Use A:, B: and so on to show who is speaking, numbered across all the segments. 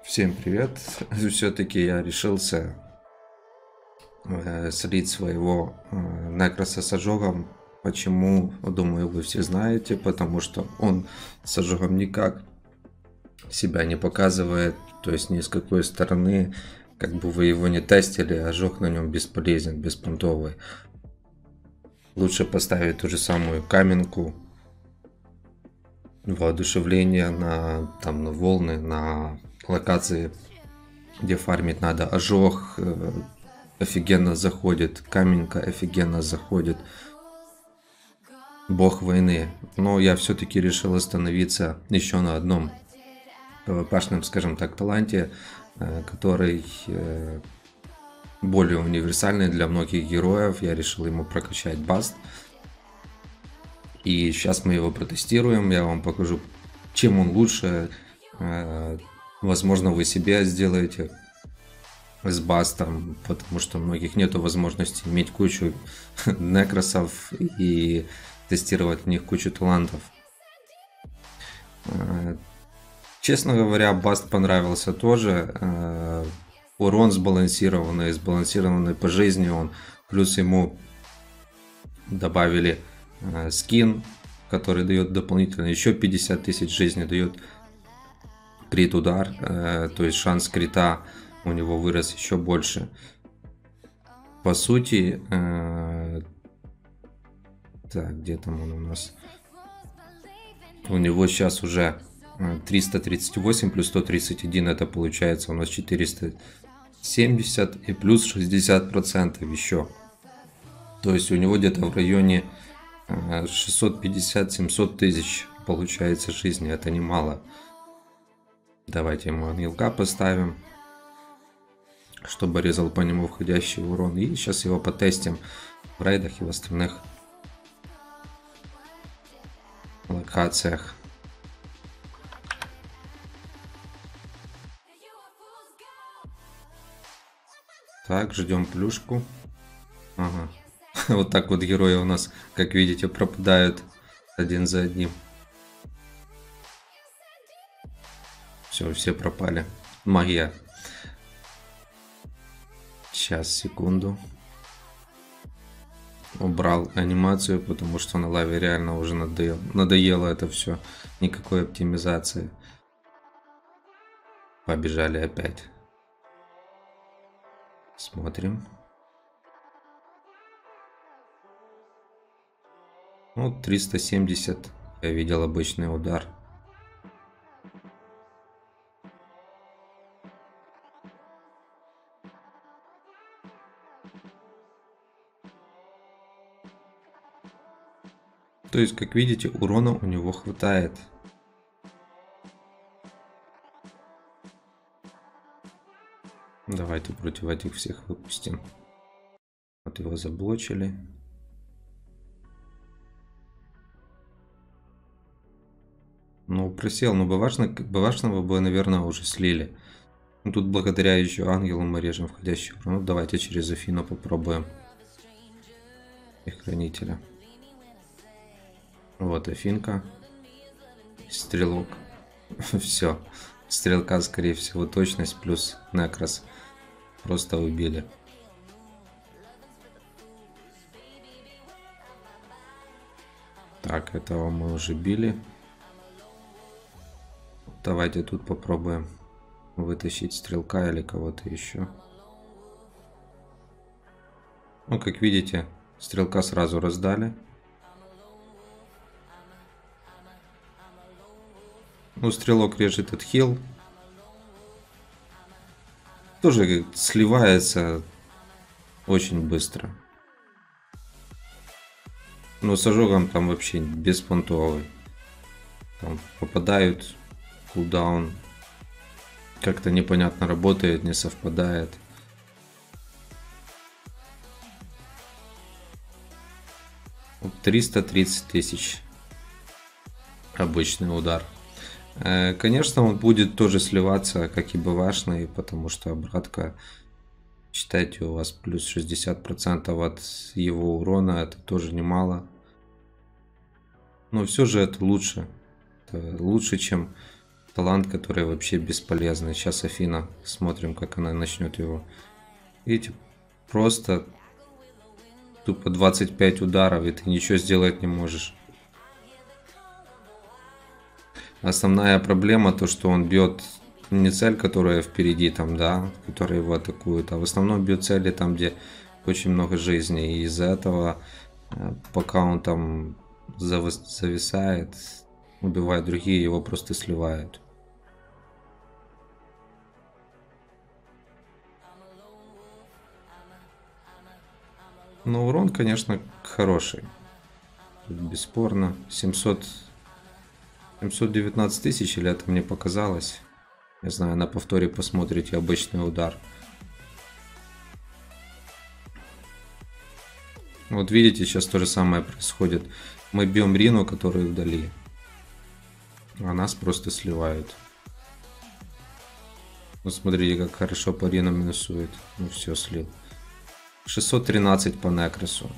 A: Всем привет! Все-таки я решился слить своего Некроса с ожогом. Почему? Думаю, вы все знаете. Потому что он с ожогом никак себя не показывает. То есть ни с какой стороны, как бы вы его не тестили, ожог на нем бесполезен, беспонтовый. Лучше поставить ту же самую каменку, воодушевление на волны, на локации, где фармить надо. Ожог офигенно заходит, каменка офигенно заходит, бог войны. Но я все-таки решил остановиться еще на одном пвпшном, скажем так, таланте, который более универсальный для многих героев. Я решил ему прокачать баст. И сейчас мы его протестируем, я вам покажу, чем он лучше. Возможно, вы себе сделаете с бастом, потому что у многих нету возможности иметь кучу некросов и тестировать в них кучу талантов. Честно говоря, баст понравился тоже. Урон сбалансированный по жизни он. Плюс ему добавили скин, который дает дополнительно еще 50 тысяч жизни, дает крит удар, то есть шанс крита у него вырос еще больше. По сути, так, где там он у нас? У него сейчас уже 338 плюс 131, это получается у нас 470 и плюс 60% еще. То есть у него где-то в районе 650-700 тысяч получается жизни, это немало. Давайте ему ангелка поставим, чтобы резал по нему входящий урон. И сейчас его потестим в рейдах и в остальных локациях. Так, ждем плюшку. Ага. Вот так вот герои у нас, как видите, пропадают один за одним. Все пропали. Магия. Сейчас, секунду. Убрал анимацию, потому что на лаве реально уже надоело это все. Никакой оптимизации. Побежали опять. Смотрим. Вот 370. Я видел обычный удар. То есть, как видите, урона у него хватает. Давайте против этих всех выпустим. Вот его заблочили. Ну, просел, но бывашного бы, наверное, уже слили. Ну, тут благодаря еще ангелу мы режем входящий урон. Ну, давайте через Афину попробуем. И хранителя. Вот Афинка. Стрелок. Все. Стрелка, скорее всего, точность плюс Некрос. Просто убили. Так, этого мы уже били. Давайте тут попробуем вытащить стрелка или кого-то еще. Ну, как видите, стрелка сразу раздали. Ну, стрелок режет отхил. Тоже сливается очень быстро. Но с ожогом там вообще беспонтовый. Там попадают, кулдаун как-то непонятно работает, не совпадает. Вот 330 тысяч обычный удар. Конечно, он будет тоже сливаться, как и бывашный, потому что обратка, считайте, у вас плюс 60% от его урона, это тоже немало. Но все же это лучше. Это лучше, чем талант, который вообще бесполезный. Сейчас Афина, смотрим, как она начнет его. Видите, просто тупо 25 ударов, и ты ничего сделать не можешь. Основная проблема то, что он бьет не цель, которая впереди там, да, которая его атакует, а в основном бьет цели там, где очень много жизни. И из-за этого, пока он там зависает, убивает другие, его просто сливают. Но урон, конечно, хороший. Тут бесспорно. 719 тысяч, или это мне показалось? Не знаю, на повторе посмотрите обычный удар. Вот видите, сейчас то же самое происходит. Мы бьем Рину, которая вдали. А нас просто сливают. Ну смотрите, как хорошо по Рину минусует. Ну все, слил. 613 по Некросу.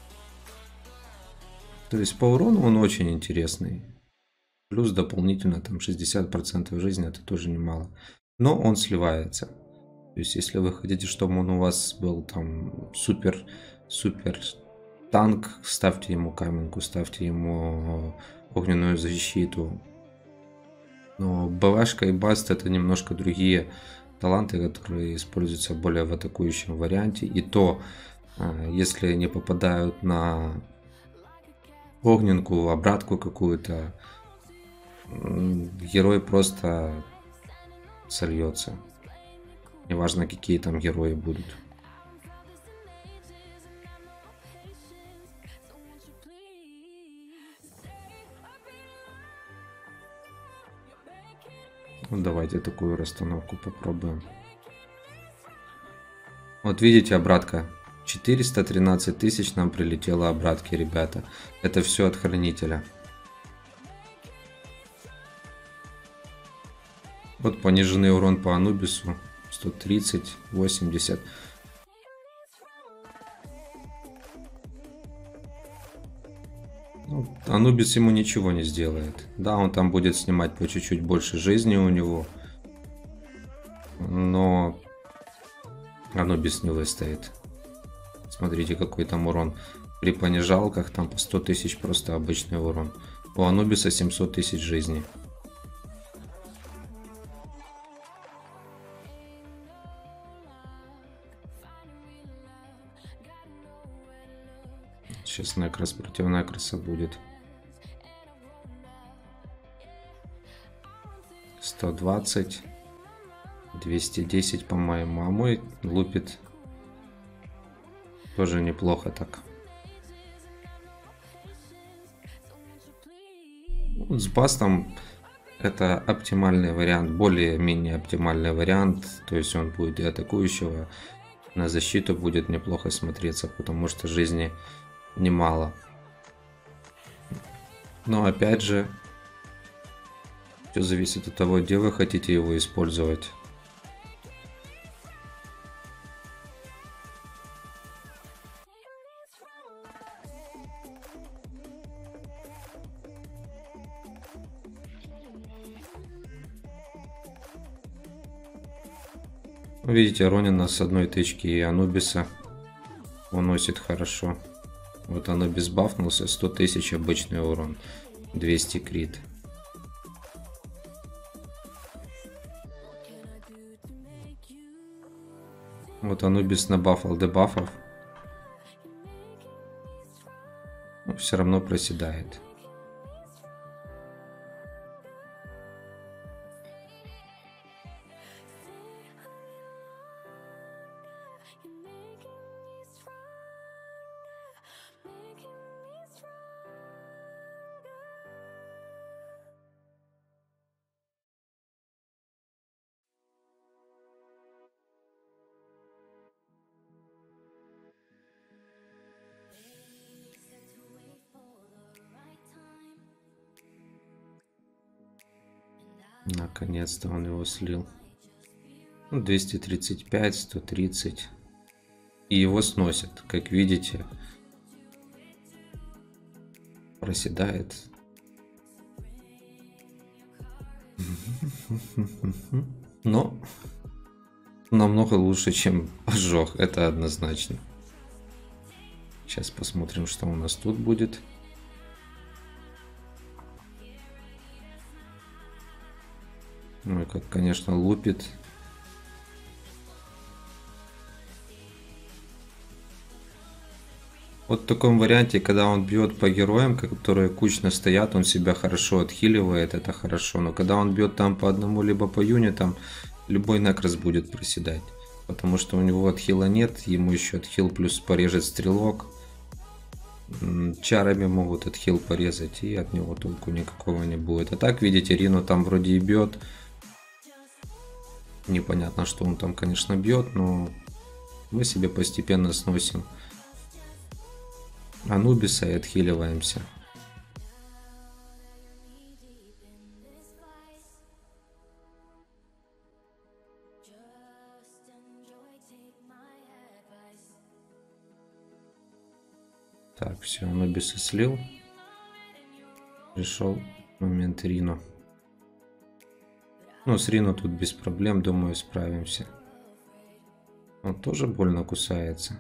A: То есть по урону он очень интересный. Плюс дополнительно там 60% жизни, это тоже немало. Но он сливается. То есть если вы хотите, чтобы он у вас был там супер танк, ставьте ему каменку, ставьте ему огненную защиту. Но БВшка и Баст это немножко другие таланты, которые используются более в атакующем варианте. И то, если не попадают на огненку, обратку какую-то, герой просто сольется. Неважно, какие там герои будут. Ну, давайте такую расстановку попробуем. Вот видите, обратка. 413 тысяч нам прилетело обратки, ребята. Это все от хранителя. Вот пониженный урон по Анубису. 130, 80. Ну, Анубис ему ничего не сделает. Да, он там будет снимать по чуть-чуть больше жизни у него. Но Анубис не выстоит. Смотрите, какой там урон. При понижалках там по 100 тысяч просто обычный урон. У Анубиса 700 тысяч жизни. Сейчас Некрос против Некроса будет. 120. 210, по-моему. А мой лупит тоже неплохо так. Вот с бастом это оптимальный вариант, более-менее оптимальный вариант. То есть он будет и атакующего, на защиту будет неплохо смотреться, потому что жизни немало. Но опять же, все зависит от того, где вы хотите его использовать. Видите, Ронина с одной тычки и Анубиса уносит хорошо. Вот Анубис бафнулся, 100 тысяч обычный урон, 200 крит. Вот Анубис набафал дебафов, но все равно проседает. Наконец-то он его слил. 235, 130. И его сносят. Как видите, проседает. Но намного лучше, чем ожог, это однозначно. Сейчас посмотрим, что у нас тут будет. Ну и как, конечно, лупит. Вот в таком варианте, когда он бьет по героям, которые кучно стоят, он себя хорошо отхиливает, это хорошо. Но когда он бьет там по одному, либо по юнитам, любой некрас будет проседать. Потому что у него отхила нет, ему еще отхил плюс порежет стрелок. Чарами могут отхил порезать, и от него толку никакого не будет. А так, видите, Рино там вроде и бьет. Непонятно, что он там, конечно, бьет, но мы себе постепенно сносим Анубиса и отхиливаемся. Так, все, Анубиса слил. Пришел момент Рино. Ну, с Рино тут без проблем, думаю, справимся. Он тоже больно кусается.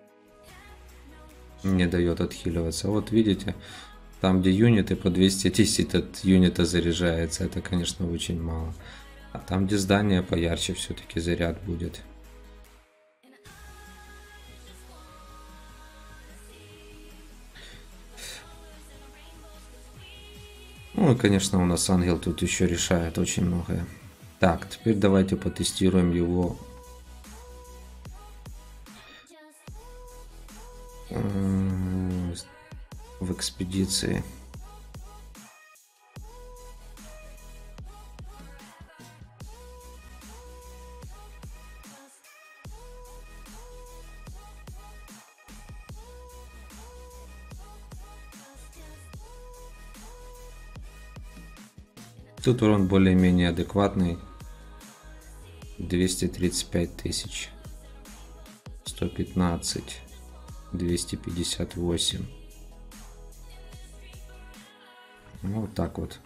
A: Не дает отхиливаться. Вот видите, там где юниты по 210 от юнита заряжается, это, конечно, очень мало. А там где здание поярче, все-таки заряд будет. Ну и, конечно, у нас ангел тут еще решает очень многое. Так, теперь давайте потестируем его в экспедиции. Тут урон более-менее адекватный. 235 тысяч. 115. 258. Ну, вот так вот.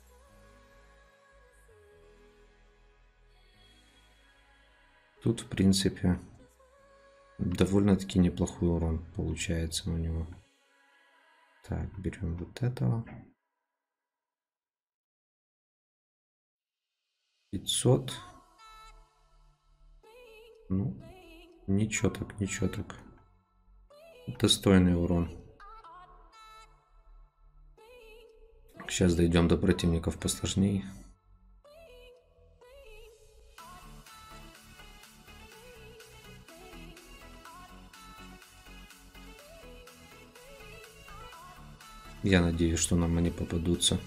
A: Тут, в принципе, довольно-таки неплохой урон получается у него. Так, берем вот этого. 500. Ну, ничего так, ничего так. Достойный урон. Сейчас дойдем до противников посложнее. Я надеюсь, что нам они попадутся.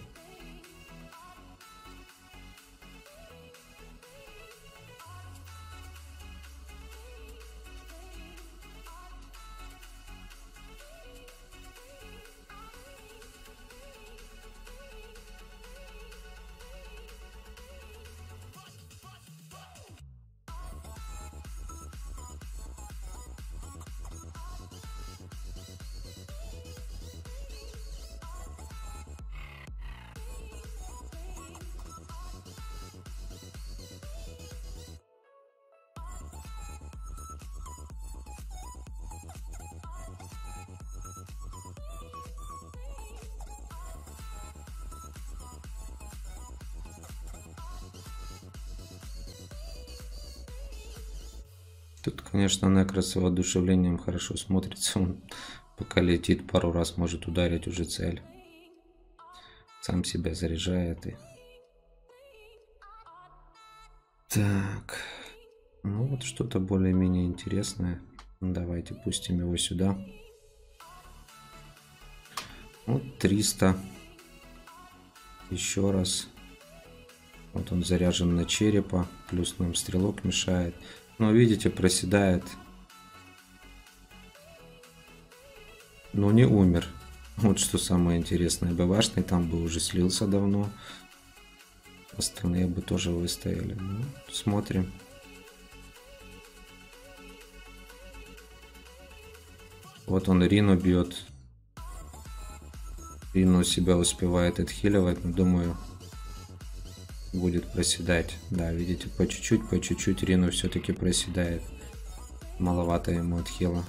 A: Тут, конечно, Некрас с воодушевлением хорошо смотрится. Он пока летит, пару раз может ударить уже цель. Сам себя заряжает. И... Так. Ну вот что-то более-менее интересное. Давайте пустим его сюда. Вот 300. Еще раз. Вот он заряжен на черепа. Плюс нам стрелок мешает. Но видите, проседает. Но не умер. Вот что самое интересное. БВшный там бы уже слился давно. Остальные бы тоже выстояли. Ну, смотрим. Вот он Рину бьет. Рину себя успевает отхиливать. Но думаю, будет проседать. Да, видите, по чуть-чуть Рину все-таки проседает. Маловато ему отхила.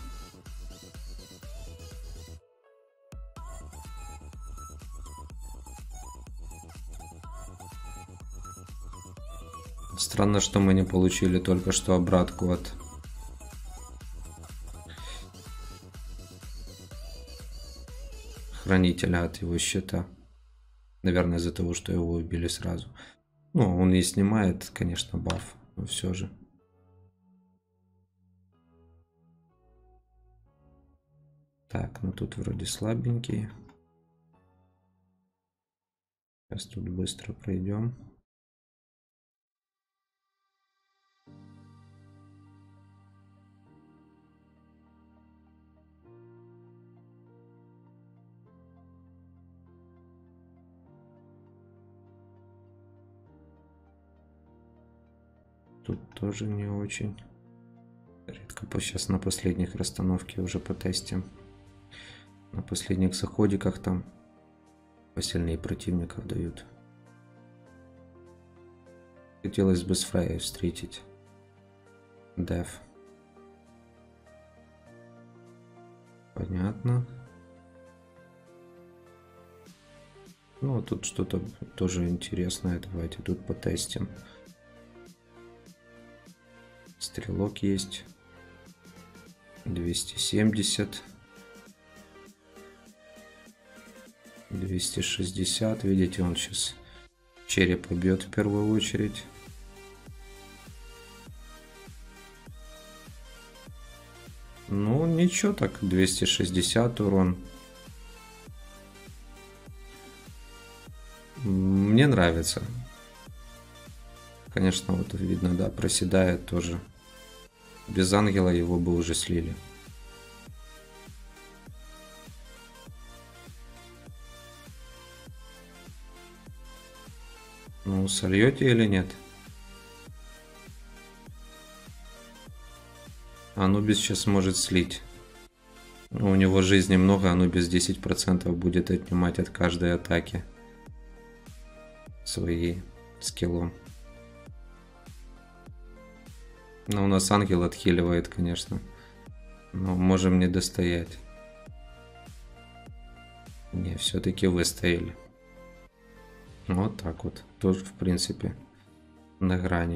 A: Странно, что мы не получили только что обратку от хранителя, от его щита. Наверное, из-за того, что его убили сразу. Ну, он и снимает, конечно, баф, но все же. Так, ну тут вроде слабенький. Сейчас тут быстро пройдем. Тут тоже не очень. Редко сейчас на последних расстановке уже потестим. На последних заходиках там посильнее противников дают. Хотелось бы с Фрейей встретить. Деф. Понятно. Ну, а тут что-то тоже интересное. Давайте тут потестим. Стрелок есть. 270. 260. Видите, он сейчас череп бьет в первую очередь. Ну, ничего так. 260 урон. Мне нравится. Конечно, вот видно, да, проседает тоже. Без ангела его бы уже слили. Ну, сольете или нет? Анубис сейчас может слить. У него жизни много, Анубис 10% будет отнимать от каждой атаки. Своей скиллом. Но у нас ангел отхиливает, конечно. Но можем не достоять. Не, все-таки выстояли. Вот так вот. Тоже, в принципе, на грани.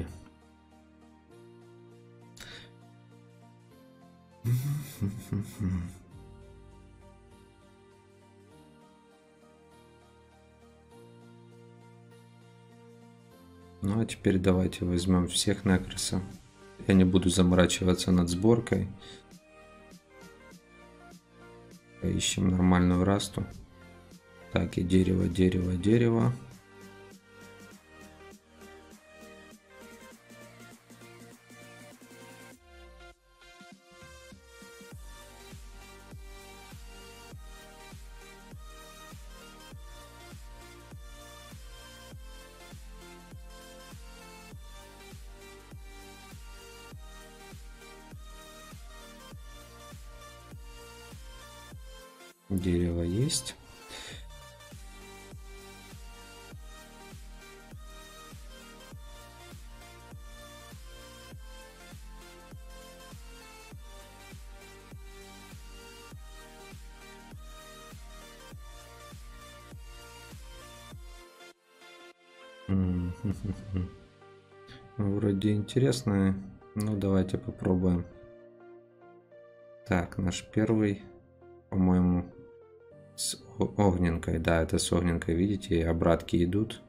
A: Ну а теперь давайте возьмем всех Некроса. Я не буду заморачиваться над сборкой. Поищем нормальную расту. Так, и дерево, дерево, дерево. Дерево есть. Вроде интересно. Ну, давайте попробуем. Так, наш первый, по-моему, с огненкой. Да, это с огненкой, видите, обратки идут.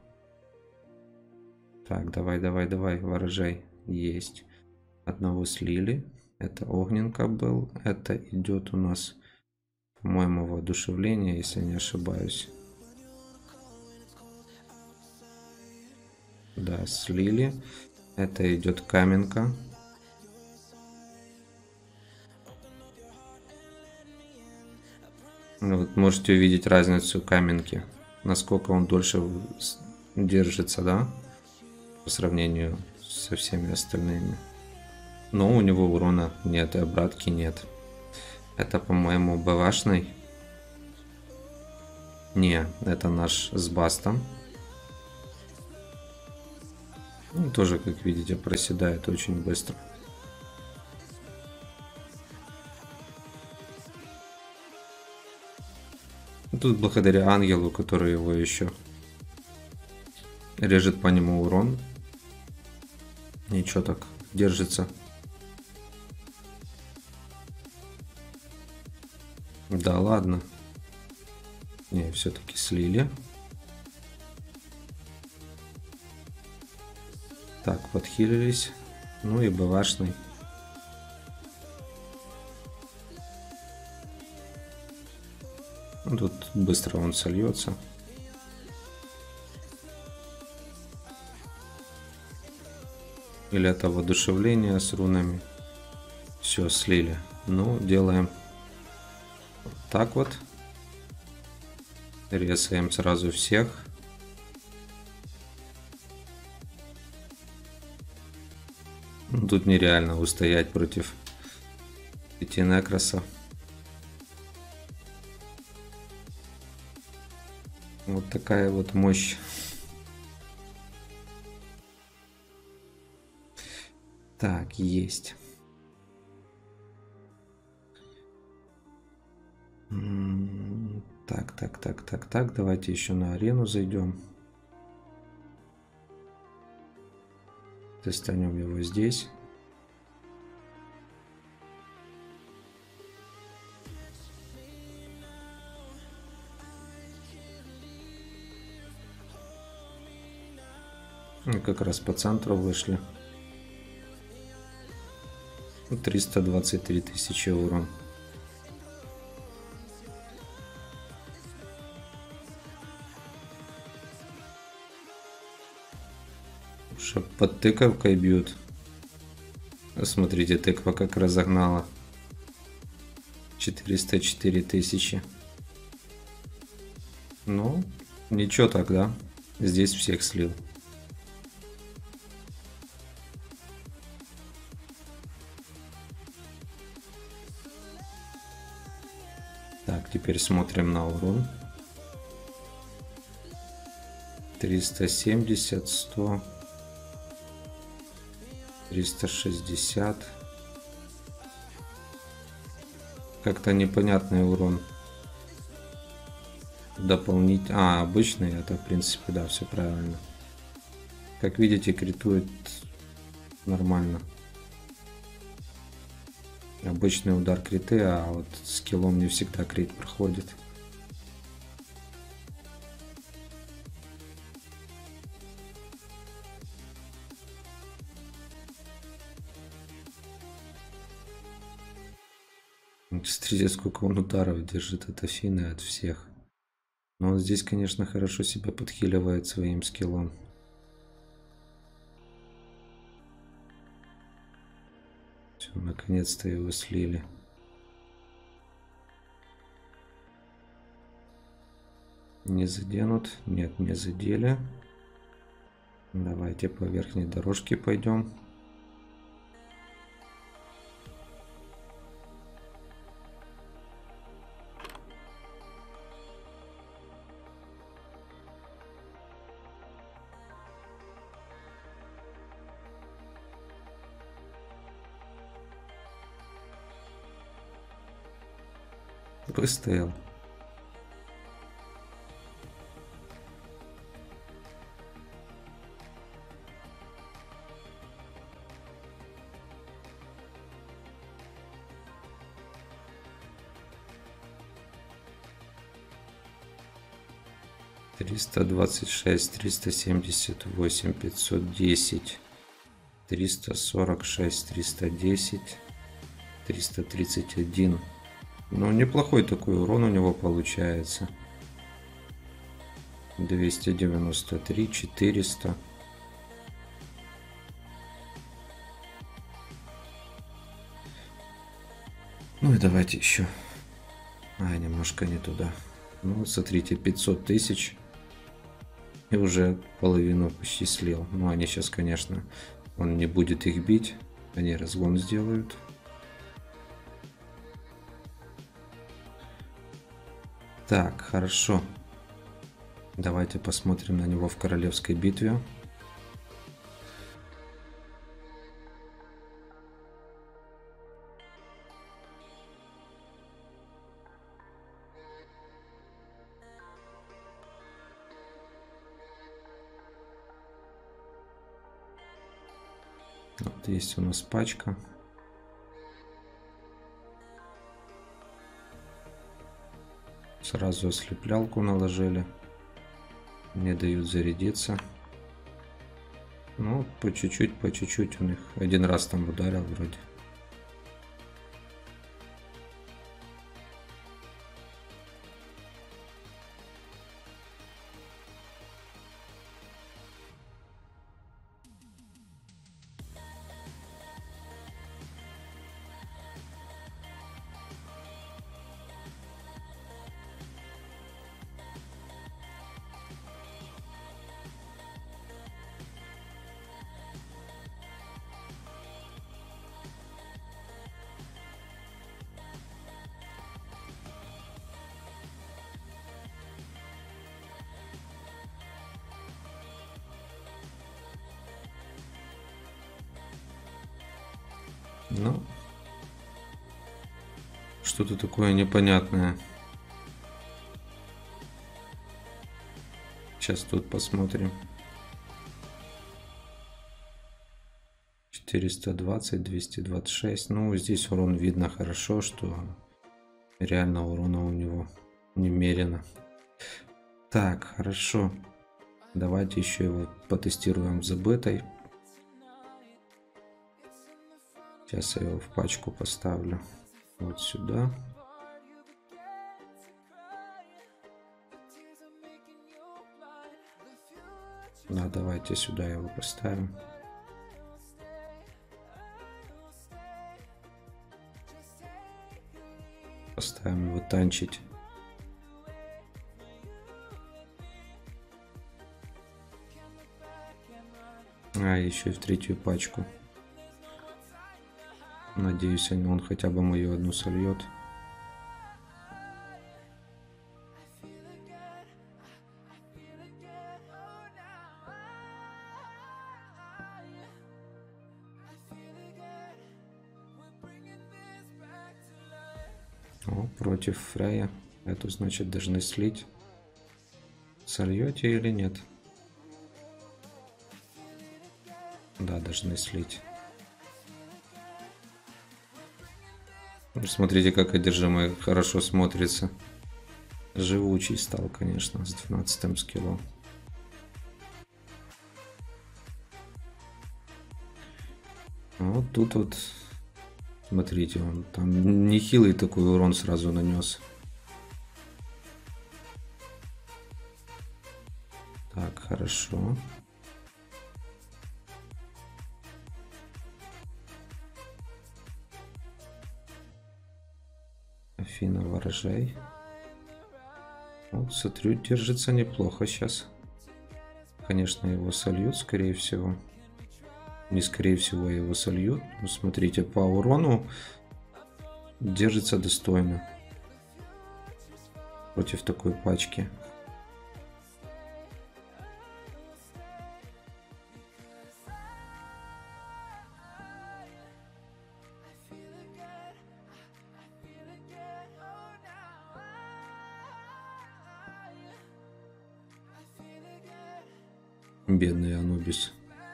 A: Так, давай, давай, давай, ворожай. Есть. Одного слили. Это огненка был. Это идет у нас, по-моему, воодушевление, если не ошибаюсь. Да, слили. Это идет каменка. Вот можете увидеть разницу каменки. Насколько он дольше держится, да? По сравнению со всеми остальными. Но у него урона нет, и обратки нет. Это, по-моему, БВшный. Не, это наш с бастом. Ну, тоже, как видите, проседает очень быстро. Тут благодаря ангелу, который его еще режет по нему урон. Ничего так, держится. Да ладно. Не, все-таки слили. Так, подхилились. Ну и БВшный. Тут быстро он сольется. Или это воодушевление с рунами. Все, слили. Ну, делаем вот так вот. Резаем сразу всех. Тут нереально устоять против 5 некроса. Вот такая вот мощь. Так, есть. Так. Давайте еще на арену зайдем. Достанем его здесь. Ну, как раз по центру вышли. 323 тысячи урон. Уже под тыковкой бьют. Смотрите, тыква как разогнала. 404 тысячи. Ну, ничего тогда. Здесь всех слил. Так, теперь смотрим на урон. 370, 100, 360. Как-то непонятный урон. Дополнительный. Обычный, это в принципе, да, все правильно. Как видите, критует нормально. Обычный удар криты, а вот скиллом не всегда крит проходит. Смотрите, сколько он ударов держит от Афины, от всех. Но он здесь, конечно, хорошо себя подхиливает своим скиллом. Все, наконец-то его слили. Не заденут? Нет, не задели. Давайте по верхней дорожке пойдем. Выстоял. Триста 26, 378, 510, 346, 310, 331. Ну, неплохой такой урон у него получается. 293, 400. Ну и давайте еще. Немножко не туда. Ну, смотрите, 500 тысяч. И уже половину почти слил. Ну, они сейчас, конечно, он не будет их бить. Они разгон сделают. Так, хорошо. Давайте посмотрим на него в королевской битве. Вот есть у нас пачка. Сразу ослеплялку наложили. Не дают зарядиться. Ну, по чуть-чуть у них. Один раз там ударил вроде. Ну, что-то такое непонятное. Сейчас тут посмотрим. 420, 226. Ну, здесь урон видно хорошо, что реально урона у него немерено. Так, хорошо. Давайте еще его потестируем забытой. Сейчас я его в пачку поставлю. Вот сюда. Да, давайте сюда его поставим. Поставим его танчить. А, еще и в третью пачку. Надеюсь, он хотя бы мою одну сольет. О, против Фрея. Эту, значит, должны слить. Сольете или нет? Да, должны слить. Смотрите, как одержимый хорошо смотрится. Живучий стал, конечно, с 12 скиллом. Вот тут вот, смотрите, он там нехилый такой урон сразу нанес. Так, хорошо. Афина, ворожай. Вот, смотрю, держится неплохо сейчас. Конечно, его сольют, скорее всего. Не скорее всего его сольют. Но смотрите, по урону держится достойно. Против такой пачки. Бедный Анубис.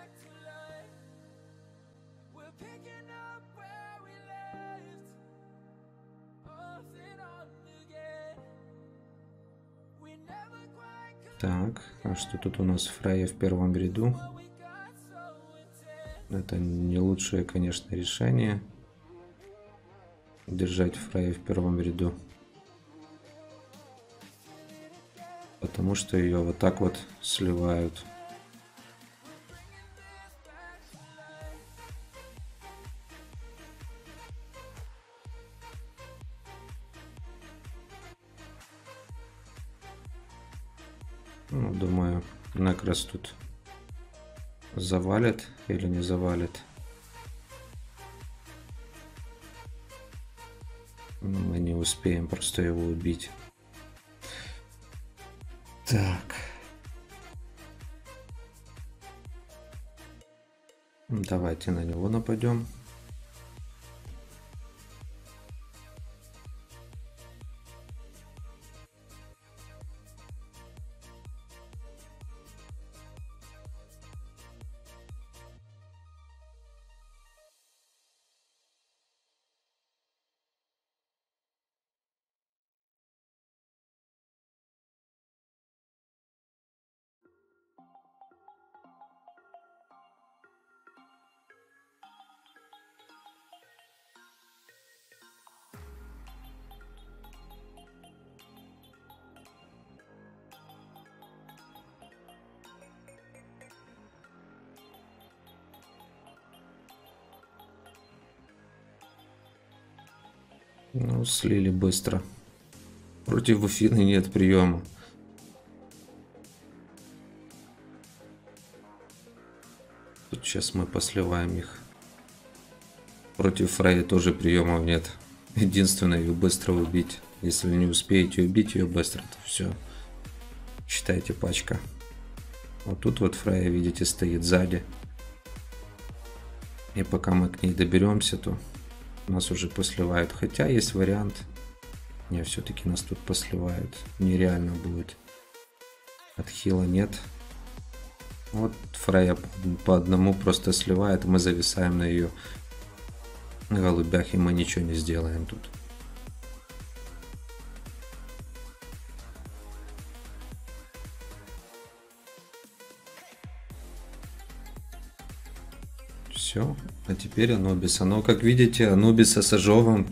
A: Так, а что тут у нас? Фрея в первом ряду. Это не лучшее, конечно, решение. Держать Фрея в первом ряду. Потому что ее вот так вот сливают. Ну, думаю, Некрос тут завалит или не завалит. Мы не успеем просто его убить. Так. Давайте на него нападем. Ну, слили быстро. Против Афины нет приема. Тут сейчас мы посливаем их. Против Фрея тоже приемов нет. Единственное, ее быстро убить. Если не успеете убить ее быстро, то все. Считайте, пачка. Вот тут вот Фрея, видите, стоит сзади. И пока мы к ней доберемся, то нас уже посливают. Хотя есть вариант. Не, все-таки нас тут посливают. Нереально будет. Отхила нет. Вот Фрея по одному просто сливает. Мы зависаем на ее голубях, и мы ничего не сделаем тут. Все, а теперь Анубиса. Но как видите, Анубиса с ожогом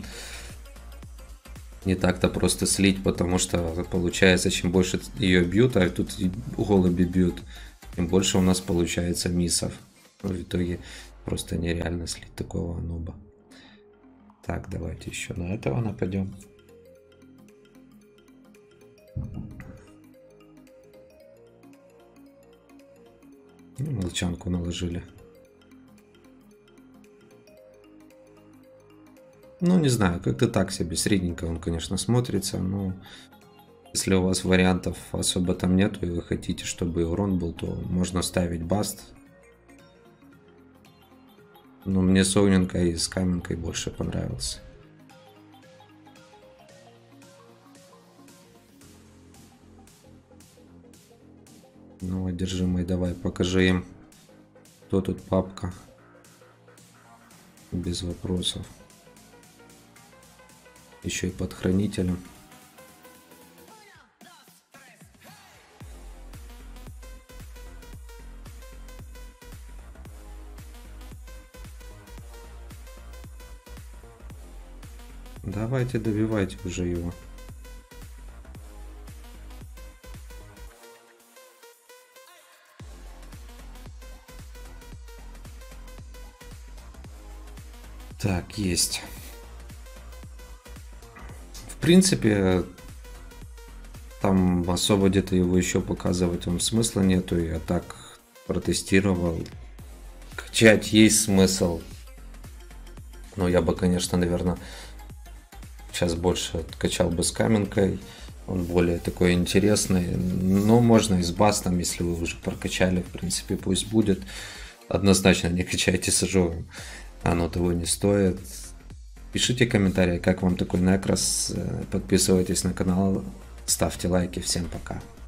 A: не так-то просто слить, потому что получается, чем больше ее бьют, а тут голуби бьют, тем больше у нас получается миссов. В итоге просто нереально слить такого ануба. Так, давайте еще на этого нападем. Молчанку наложили. Ну, не знаю, как-то так себе. Средненько он, конечно, смотрится, но если у вас вариантов особо там нету, и вы хотите, чтобы урон был, то можно ставить баст. Но мне с огненкой и с каменкой больше понравился. Ну, одержимый, давай, покажи им, кто тут папка. Без вопросов. Еще и под хранителем. Давайте, добивайте уже его. Так, есть. В принципе, там особо где-то его еще показывать смысла нету. Я так протестировал. Качать есть смысл. Но я бы, конечно, наверное, сейчас больше качал бы с каменкой. Он более такой интересный. Но можно и с бастом, если вы уже прокачали. В принципе, пусть будет. Однозначно не качайте с ожогом. Оно того не стоит. Пишите комментарии, как вам такой Некрос. Подписывайтесь на канал. Ставьте лайки. Всем пока.